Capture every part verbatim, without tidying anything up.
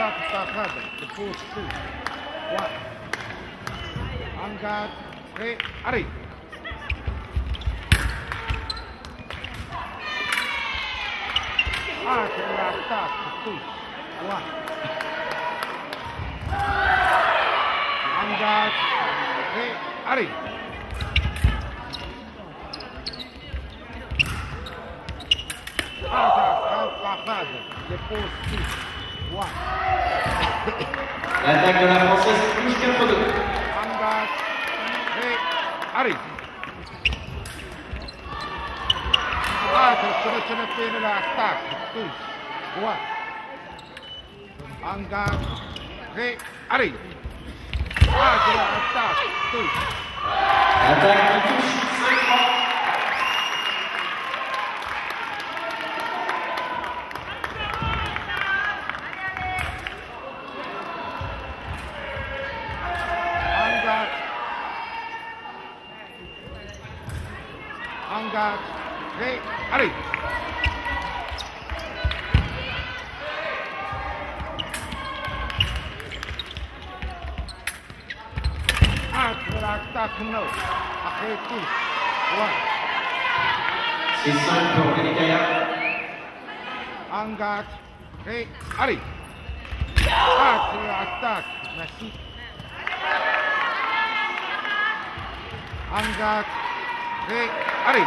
attaque Sahada. The force two. One. On guard. Three. Allez. Ah, c'est l'attaque. Two. One. On guard. Three. Allez. L'attaque de la Française touche quatre deux. Arrive. Ah, c'est le fait de l'attaque. Touche. One. Engage. Arrive. Ah, c'est l'attaque. Touche. L'attaque qui touche cinq points. Engage. Hey, allez. Ah, c'est l'attaque, non. Après tout. One. C'est cinq pour Velikaya. Engage. Hey, allez. Ah, c'est l'attaque. Merci. Engage. Hey, allez.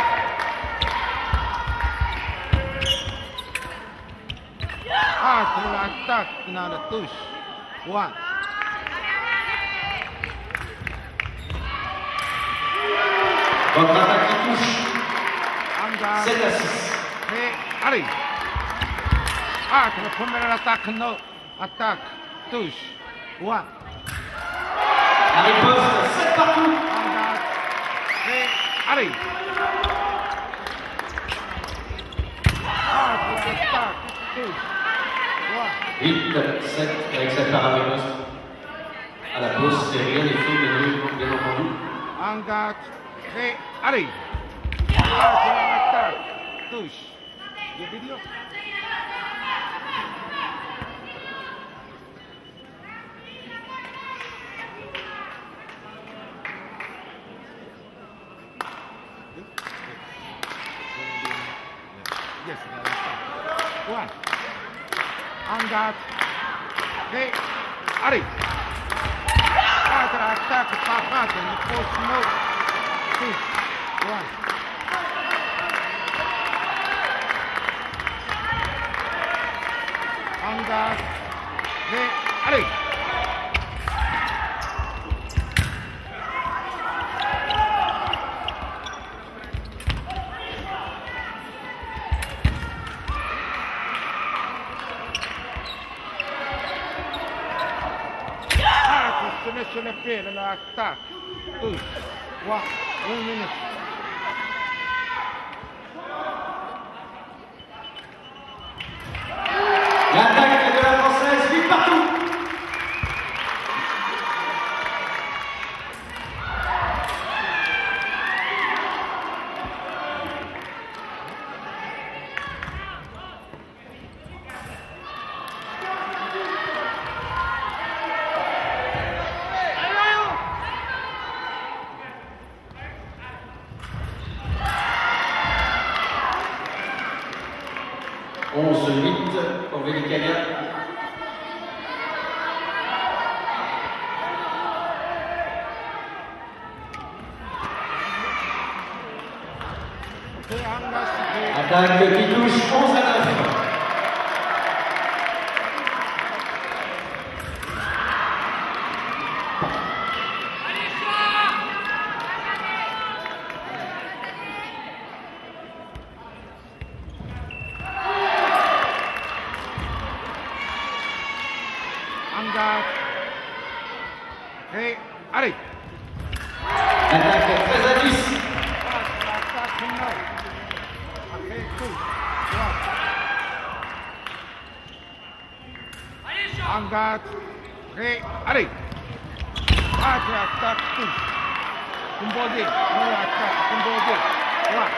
Ah, c'est l'attaque dans la touche. One. Votre attaque qui touche Engage. sept à six. Hey, allez. Ah, c'est la première attaque, non. Attaque. Touche. One. La riposte, sept partout. Engage. Hey, allez. Ah, c'est l'attaque. Touche. One. huit sept avec cette paraménos à la pause, c'est rien des faits, bien entendu. Engage. Hey, allez. Ah, c'est l'attaque. Touche. Il y a vidéo. Yes, one. Engage. Hey, allez. After attack, Sahada, you force no. Two, one. Engage. Hey, allez. Sur le pied de l'attaque. Touche. One. One minute. L'attaque de la Française, huit partout. onze huit pour Velikaya. Attaque qui touche onze à neuf. Engage. Hey, allez. Attaque treize à dix. Attaque no. Après tout. One. Engage. Hey, allez. Après attaque tout. Kumboge. No attaque. Kumboge. One.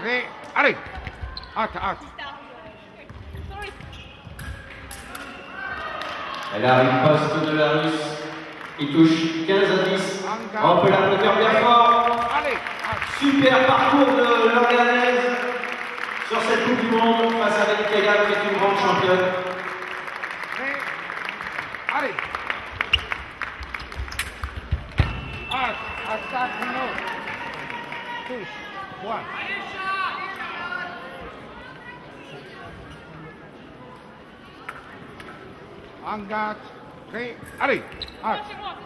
Prêt, allez. Hâte, hâte. Elle arrive poste de la Russe. Il touche quinze à dix. On peut l'applaudir bien fort. Allez, hâte. Super parcours de l'Organaise sur cette Coupe du Monde face à Valérie Kagan, qui est une grande championne. Prêt, allez. Hâte, attaque, no. Touche, one. Engage, prêt, allez, hâte.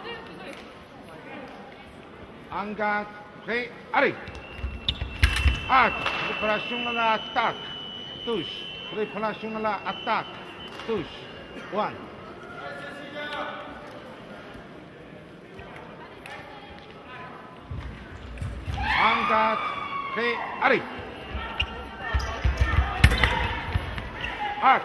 Engage, prêt, allez. Hâte, préparation à l'attaque, touche. Préparation à l'attaque, touche, one. Engage, prêt, allez. Hâte.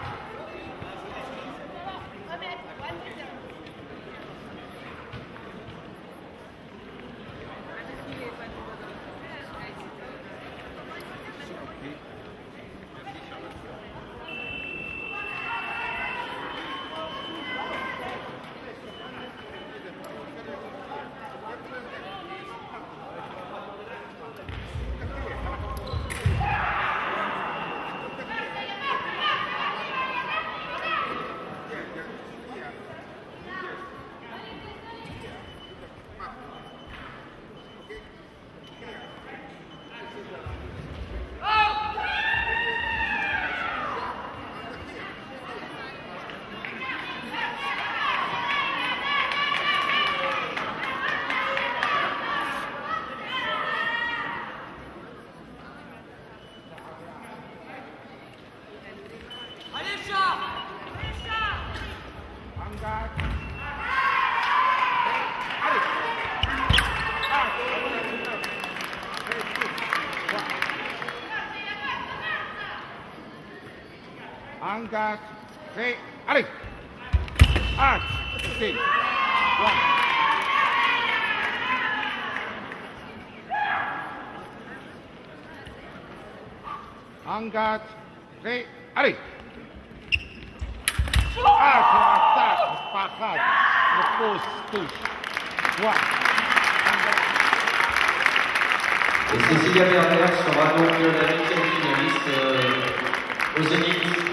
Engage, prêt, allez. Hâte, c'est one. Engage, prêt, allez. Hâte, attaque, parade, repose, touche, one. Et Cécilia Berner sera donc la huitième finaliste euh, au Zénith.